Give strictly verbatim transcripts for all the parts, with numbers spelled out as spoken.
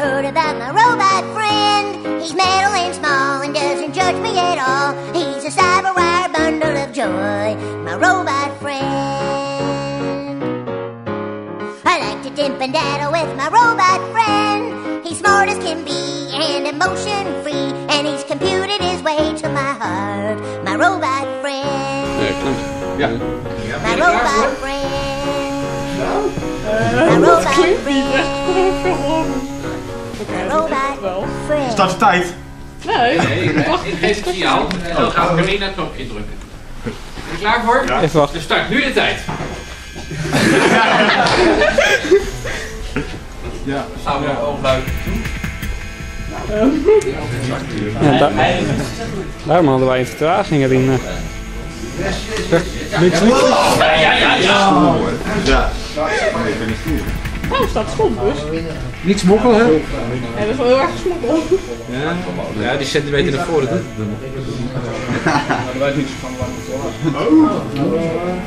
heard about my robot friend. He's metal and small and doesn't judge me at all. He's a cyberwire bundle of joy, my robot friend. I like to dip and daddle with my robot friend. He's smart as can be and emotion free, and he's computed his way to my heart, my robot friend. Ja. My robot friend. My robot friend. My robot friend. Start de tijd. Nee, Nee, wacht. ik geef het signaal en dan gaat Carina het knopje drukken. Ben je klaar voor? Ja. Even wachten. Dus start nu de tijd. Ja. Staan we nog overluid. Ja, da daarom hadden wij een vertraging erin. Uh. Niks, niks. Ja, ja, ja, ja. Ja. Ik ben niet sturen. Oh, staat schompus. Niet smokkelen, hè? Ja, dat is wel heel erg gesmokkeld. Ja, ja, die centimeter naar voren doet het dan. Maar er weet niet zo van lang het vol.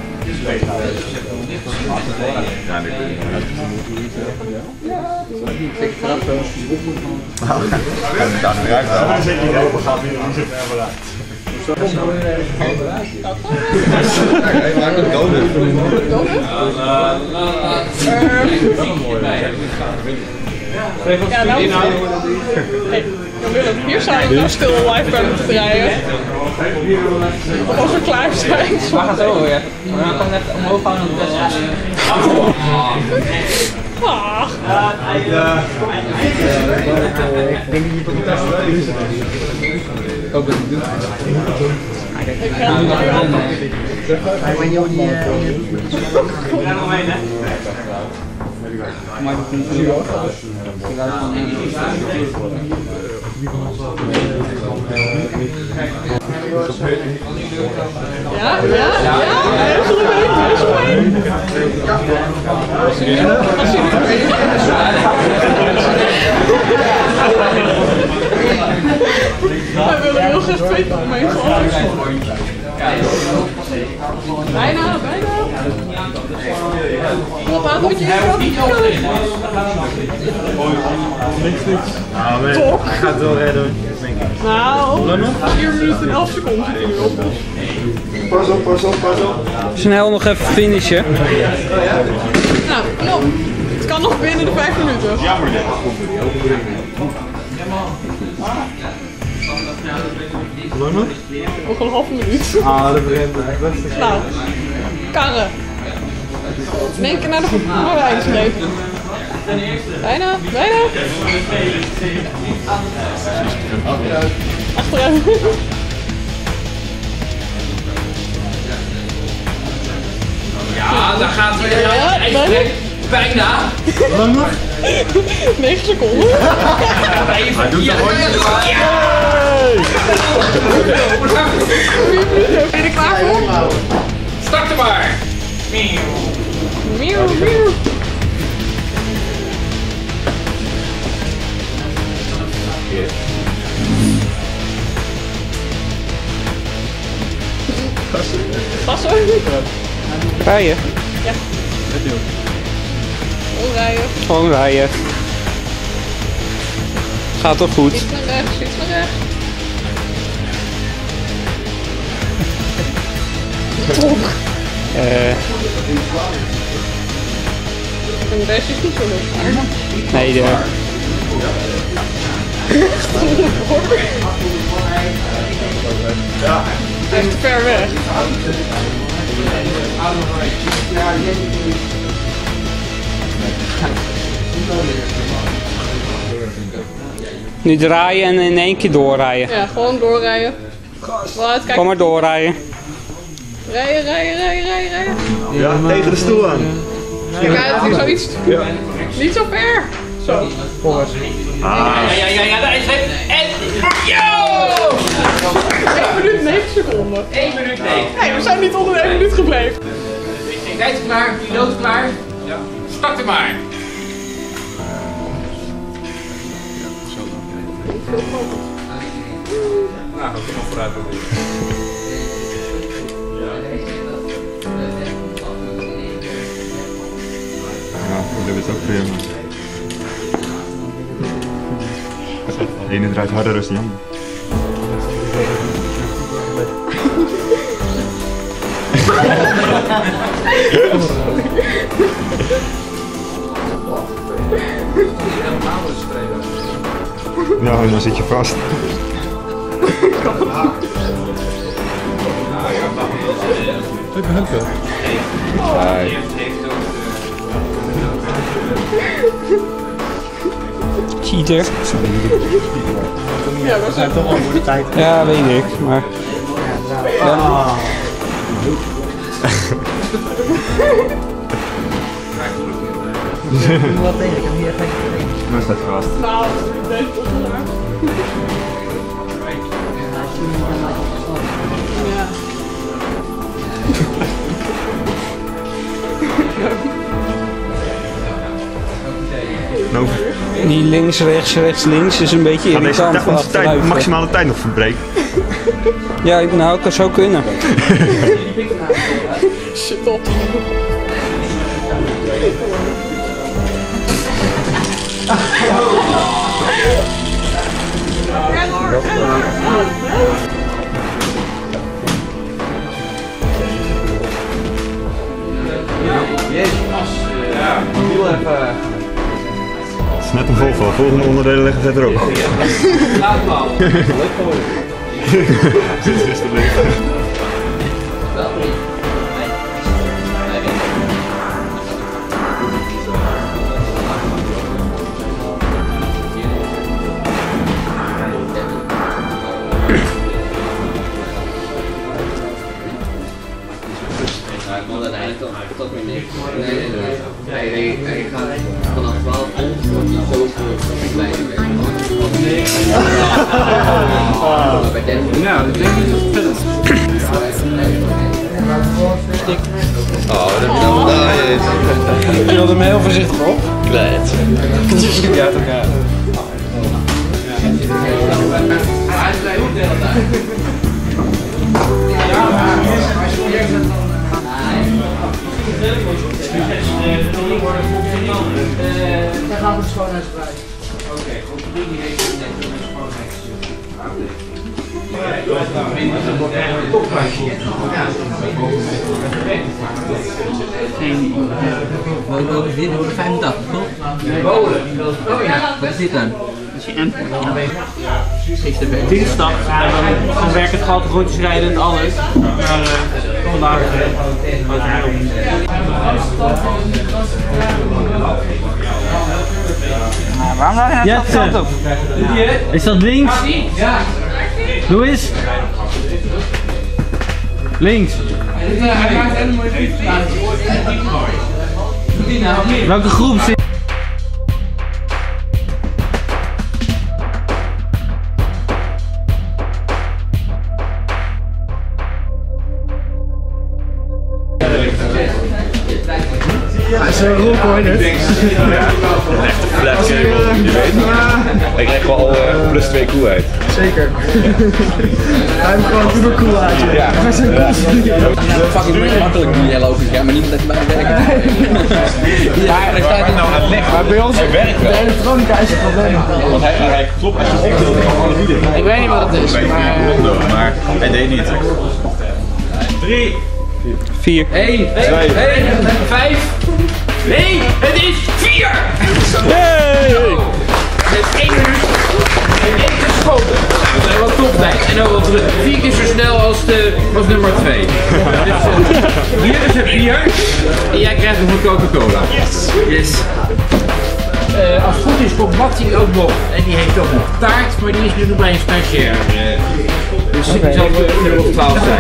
Ja, dit kun je. Ik ga het wel. Ik ga het eruit halen. Dan zit je open, gaat weer in zit er wel uit. Maak een donut. Ja, nou. Hey, Willem, hier zijn we nou stil live bij moeten draaien. Als we klaar zijn. We gaan zo weer. We gaan gewoon net omhoog gaan en het Ah. Ik denk niet dat het thuis wel is. Ik hoop dat het doet. Ik ga het Ja, ja, ja, heel goed mee, heel goed mee. Als je het weet. Wij willen heel graag twee mee gehad. Bijna, bijna. Wat laat moet je hier Niks, niks. Toch? Ik ga het wel redden, denk ik. Nou, vier minuten en elf seconden zit hij nu op. Pas op, pas op, pas op. Snel nog even finishen. Nou, kom. Het kan nog binnen de vijf minuten. Jammer dit. Hoe lang? Nog een half minuut. Ah, dat begint het beste. Nou, karren. In één keer naar de rijstreep. Bijna, bijna. Achteruit. Ja, daar gaat hij. Ja, bijna. Bijna. Hoe lang nog? negen seconden. Hij doet het gewoon. Ben je er klaar voor? Start er maar. Miauw, miauw. Gassen? Rijden. Ja. Gewoon rijden. Gewoon rijden. Gaat toch goed? Iets naar rechts, iets naar rechts. Toch. Uh, En deze is niet zo leuk. nee, de... Hij is te ver weg. Nu draaien en in één keer doorrijden. Ja, gewoon doorrijden. Wel uitkijken. Kom maar doorrijden. Rijden, rijden, rijden, rijden, rijden. Ja, tegen de stoel aan. Kijk uit, zoiets. Ja. Niet zo ver. Zo. Volgens. Ja, ja, ja, ja, daar is het. En. Yo! één minuut negen seconden. één minuut negen. Nee, we zijn niet onder de één minuut gebleven. Tijd is klaar, piloot is klaar. Ja. Start er maar. Nou, we kunnen vooruit proberen. Ja, dat is ook weer. De ene draait harder dan de ander. Nou, dan zit je vast. Even helpen. Cheater. Ja, dat is toch al voor de tijd. Ja, weet ik, maar... Ja. Wat tegen, ik heb hier geen probleem. Maar staat vast. Nou, ik denk toch wel waar. Ja. Nou, Die links, rechts, rechts, links is een beetje gaan deze irritant voor onze tijd, achteruit. maximale tijd nog verbreken? Ja, nou, ik kan zo kunnen. Shit op. Het is net een Volvo, volgende onderdelen leggen zet erop. Zit is te liggen. Tot weer niks. Nee, nee, nee. Hij, hij, hij gaat vanaf twaalf uur wordt hij zoveel kleiner weg. Ja, dat denk ik verder. Oh, dat heb je dan gedaan. Je wilde me heel voorzichtig op. Kleed. Ja, toch ja. Hij is bij hoeveel daar? Daar gaat het schoonheidsvrij. Oké, goed. Die heeft het net een Wat is dit? vijfentachtig, toch? Oh ja. Wat is dit dan? Dat is je M. Gisteren Dinsdag gaan we gaan werken, het gehalte rondjes rijden en alles. Maar uh, vandaag houdt hij op. Nou, waarom ga je naar de kant op? Is dat links? Ja. Doe eens. Links. Hij maakt een mooie video. Welke groep zit? Hij is een rook hoor, dit. Een echte flat cable, je weet het. Ik krijg wel uh, plus twee coolheid. Zeker. Hij heeft gewoon super cool uit. Ja. Hij is een cool. Fucking makkelijk die jij loopt. Ja, maar niemand heeft bij werken. Ja, hij staat nou aan het leggen. Maar bij ons werkt wel. de elektronica is het probleem. Want hij, hij klopt als je het opdeelt, dan kan het niet. Ik weet niet wat het is. Ik weet Maar... niet hoe het maar hij deed niet. Drie. Vier. één, Twee. vijf. Nee, het is vier! Hey! Het is één minuut en één geschoten. Nou, dat is wel toptijd. En ook wel terug. Vier keer zo snel als, de, als nummer twee. Dus, uh, hier is het bier. En jij krijgt nog een Coca-Cola. Yes! Yes. Uh, als het goed is komt Mattie ook nog. En die heeft ook nog taart, maar die is nu nog bij een stagiair. Uh, dus die zal er op twaalf zijn.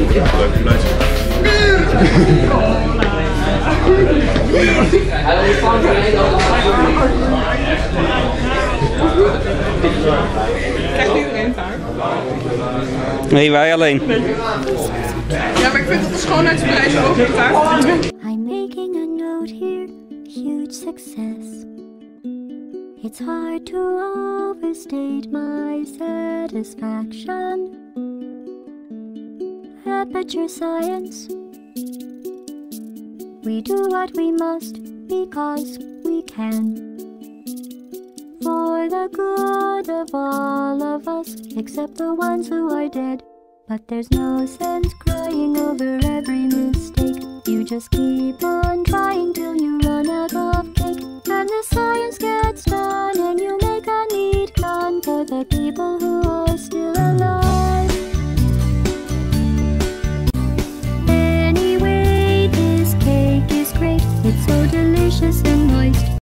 Krijgt iedereen taart? Nee, wij alleen. Ja, maar ik vind dat de schoonheidsprijs ook een taart verdienen. I'm making a note here, huge success. It's hard to overstate my satisfaction. Aperture science. We do what we must because we can. for the good of all of us, except the ones who are dead. But there's no sense crying over every mistake. You just keep on trying till